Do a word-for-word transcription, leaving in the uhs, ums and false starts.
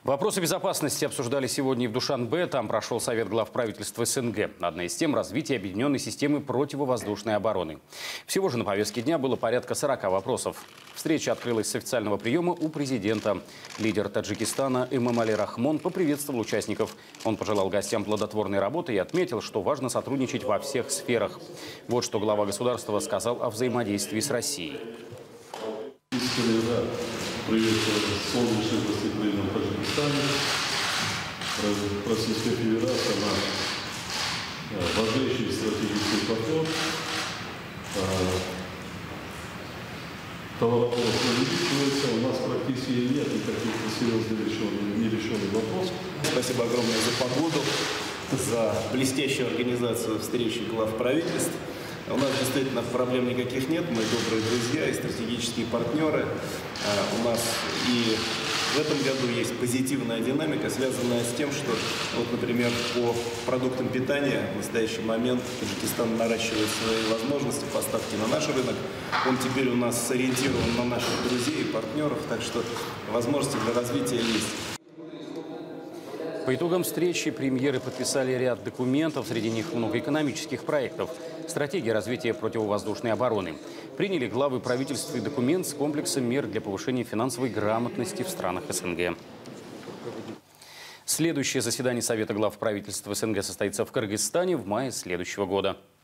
Вопросы безопасности обсуждали сегодня и в Душанбе. Там прошел совет глав правительства СНГ. Одна из тем – развитие объединенной системы противовоздушной обороны. Всего же на повестке дня было порядка сорока вопросов. Встреча открылась с официального приема у президента. Лидер Таджикистана Эмомали Рахмон поприветствовал участников. Он пожелал гостям плодотворной работы и отметил, что важно сотрудничать во всех сферах. Вот что глава государства сказал о взаимодействии с Россией. Приветствую солнечное гостеприимство в Таджикистане. Российская Федерация, она важнейший стратегический партнер. Товарооборот увеличивается, у нас практически нет никаких серьезных решенных, нерешенных вопросов. Спасибо огромное за погоду, за блестящую организацию встречи глав правительств. У нас действительно проблем никаких нет, мы добрые друзья и стратегические партнеры. У нас и в этом году есть позитивная динамика, связанная с тем, что, вот, например, по продуктам питания в настоящий момент Таджикистан наращивает свои возможности поставки на наш рынок. Он теперь у нас сориентирован на наших друзей и партнеров, так что возможности для развития есть. По итогам встречи премьеры подписали ряд документов, среди них много экономических проектов. Стратегия развития противовоздушной обороны. Приняли главы правительств и документ с комплексом мер для повышения финансовой грамотности в странах СНГ. Следующее заседание Совета глав правительств СНГ состоится в Кыргызстане в мае следующего года.